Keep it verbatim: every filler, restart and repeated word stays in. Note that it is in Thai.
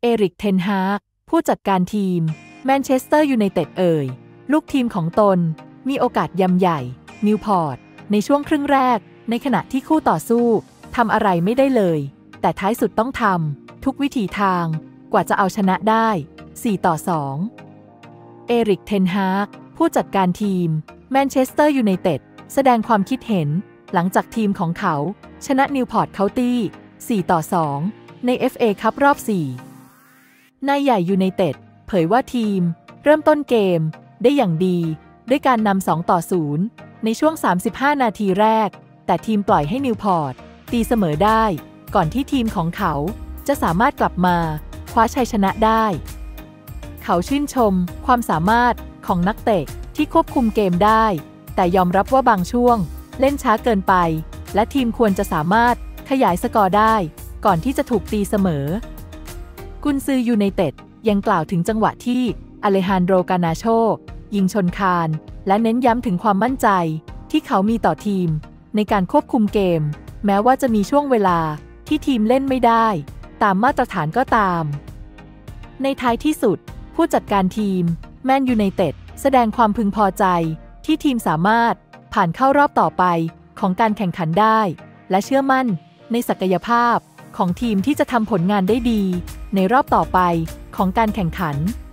เอริก เทนฮากผู้จัดการทีมแมนเชสเตอร์ยูไนเต็ดเอ่ยลูกทีมของตนมีโอกาสยำใหญ่นิวพอร์ตในช่วงครึ่งแรกในขณะที่คู่ต่อสู้ทำอะไรไม่ได้เลยแต่ท้ายสุดต้องทำทุกวิถีทางกว่าจะเอาชนะได้สี่ต่อสองเอริก เทนฮากผู้จัดการทีมแมนเชสเตอร์ยูไนเต็ดแสดงความคิดเห็นหลังจากทีมของเขาชนะนิวพอร์ตเคานตี้สี่ต่อสองใน เอฟ เอ คัพรอบสี่นายใหญ่ยูไนเต็ดเผยว่าทีมเริ่มต้นเกมได้อย่างดีด้วยการนำสองต่อศูนย์ในช่วงสามสิบห้านาทีแรกแต่ทีมปล่อยให้นิวพอร์ตตีเสมอได้ก่อนที่ทีมของเขาจะสามารถกลับมาคว้าชัยชนะได้เขาชื่นชมความสามารถของนักเตะที่ควบคุมเกมได้แต่ยอมรับว่าบางช่วงเล่นช้าเกินไปและทีมควรจะสามารถขยายสกอร์ได้ก่อนที่จะถูกตีเสมอกุนซือยูไนเต็ดยังกล่าวถึงจังหวะที่อเลฮานโด กานาโชยิงชนคานและเน้นย้ำถึงความมั่นใจที่เขามีต่อทีมในการควบคุมเกมแม้ว่าจะมีช่วงเวลาที่ทีมเล่นไม่ได้ตามมาตรฐานก็ตามในท้ายที่สุดผู้จัดการทีมแมนยูไนเต็ดแสดงความพึงพอใจที่ทีมสามารถผ่านเข้ารอบต่อไปของการแข่งขันได้และเชื่อมั่นในศักยภาพของทีมที่จะทำผลงานได้ดีในรอบต่อไปของการแข่งขัน